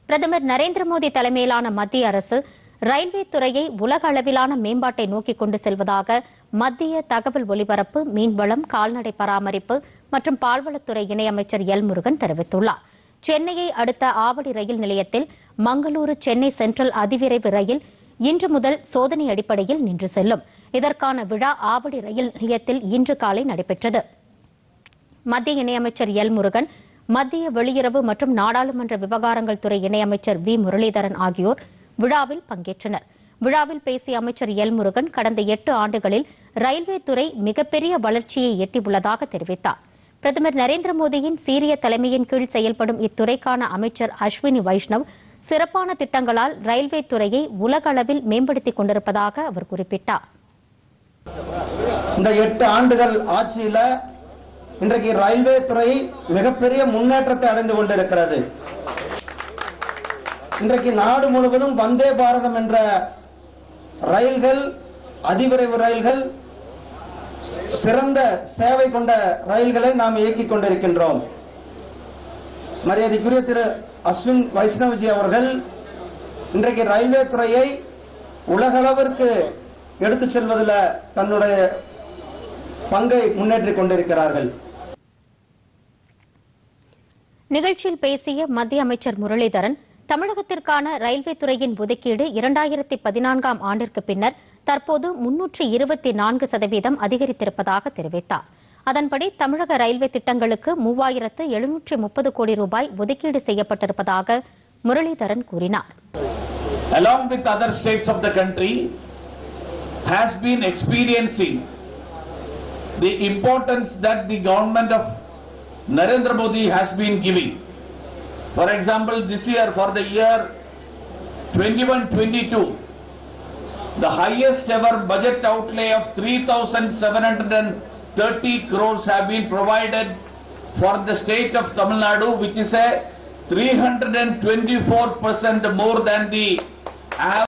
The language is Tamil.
பிரதமர் நரேந்திர மோடி தலைமையிலான மத்திய அரசு ரயில்வே துறையை உலக அளவிலான மேம்பாட்டை நோக்கி கொண்டு செல்வதாக மத்திய தகவல் ஒலிபரப்பு, மீன்வளம், கால்நடை பராமரிப்பு மற்றும் பால்வளத்துறை இணையமைச்சர் எல். முருகன் தெரிவித்துள்ளார். சென்னையை அடுத்த ஆவடி ரயில் நிலையத்தில் மங்களூரு சென்னை சென்ட்ரல் அதிவிரைவு ரயில் இன்று முதல் சோதனை அடிப்படையில் நின்று செல்லும். இதற்கான விழா ஆவடி ரயில் நிலையத்தில் இன்று காலை நடைபெற்றது. மத்திய இணையமைச்சர் எல். முருகன், மத்திய வெளியுறவு மற்றும் நாடாளுமன்ற விவகாரங்கள் துறை இணையமைச்சர் வி. முரளிதரன் ஆகியோர் விழாவில் பங்கேற்றனர். விழாவில் பேசிய அமைச்சர் எல். முருகன், கடந்த 8 ஆண்டுகளில் ரயில்வே துறை மிகப்பெரிய வளர்ச்சியை எட்டியுள்ளதாக தெரிவித்தார். பிரதமர் நரேந்திர மோடியின் சீரிய தலைமையின் கீழ் செயல்படும் இத்துறைக்கான அமைச்சர் அஸ்வினி வைஷ்ணவ் சிறப்பான திட்டங்களால் ரயில்வே துறையை உலக அளவில் மேம்படுத்திக் கொண்டிருப்பதாக அவர் குறிப்பிட்டார். இந்த 8 ஆண்டுகள் ஆட்சியில இன்றைக்கு ரயில்வே துறை மிகப்பெரிய முன்னேற்றத்தை அடைந்து கொண்டிருக்கிறது. இன்றைக்கு நாடு முழுவதும் வந்தே பாரதம் என்ற ரயில்கள், அதிவிரைவு ரயில்கள், சிறந்த சேவை கொண்ட ரயில்களை நாம் இயக்கிக் கொண்டிருக்கின்றோம். மரியாதைக்குரிய திரு அஸ்வின் வைஷ்ணவ்ஜி அவர்கள் இன்றைக்கு ரயில்வே துறையை உலகளவிற்கு எடுத்துச் செல்வதில் தன்னுடைய பங்கை முன்னேற்றிக் கொண்டிருக்கிறார்கள். நிகழ்ச்சியில் பேசிய மத்திய அமைச்சர் முரளிதரன், தமிழகத்திற்கான ரயில்வே துறையின் ஒதுக்கீடு 2014ஆம் ஆண்டிற்கு பின்னர் தற்போது 324% அதிகரித்திருப்பதாக தெரிவித்தார். அதன்படி தமிழக ரயில்வே திட்டங்களுக்கு 3730 கோடி ரூபாய் ஒதுக்கீடு செய்யப்பட்டிருப்பதாக முரளிதரன் கூறினார். Along with other states of the country has been experiencing the importance that the government of Narendra Modi has been giving. For example, this year, for the year 21-22, the highest ever budget outlay of 3,730 crores have been provided for the state of Tamil Nadu, which is a 324% more than the average.